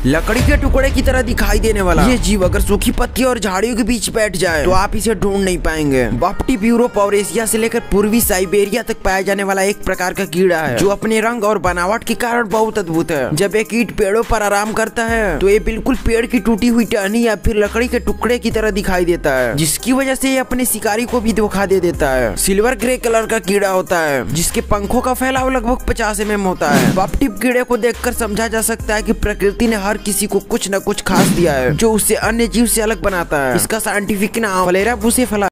लकड़ी के टुकड़े की तरह दिखाई देने वाला ये जीव अगर सूखी पत्तियों और झाड़ियों के बीच बैठ जाए तो आप इसे ढूंढ नहीं पाएंगे। बाप्टिप यूरोप और एशिया से लेकर पूर्वी साइबेरिया तक पाया जाने वाला एक प्रकार का कीड़ा है जो अपने रंग और बनावट के कारण बहुत अद्भुत है। जब एक कीट पेड़ों पर आराम करता है तो ये बिल्कुल पेड़ की टूटी हुई टहनी या फिर लकड़ी के टुकड़े की तरह दिखाई देता है, जिसकी वजह से ये अपने शिकारी को भी धोखा दे देता है। सिल्वर ग्रे कलर का कीड़ा होता है जिसके पंखों का फैलाव लगभग 50 mm होता है। बाप्टिप कीड़े को देखकर समझा जा सकता है कि प्रकृति ने हर किसी को कुछ न कुछ खास दिया है जो उससे अन्य जीव से अलग बनाता है। इसका साइंटिफिक नाम फलेरा बुसेफेला